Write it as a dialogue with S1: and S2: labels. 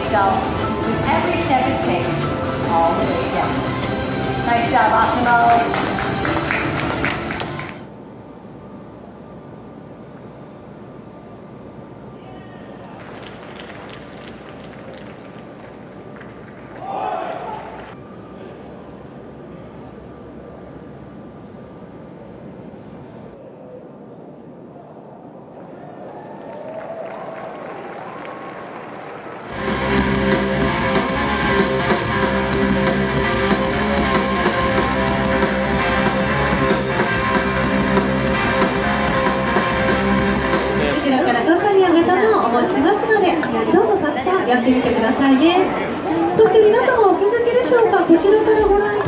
S1: yourself with every step it takes all the way down. Nice job, Asimo.
S2: 後ろから中にあげたのをお持ちしますので、どうぞたくさんやってみてくださいね。そして皆様お気づきでしょうか、こちらからご覧いただ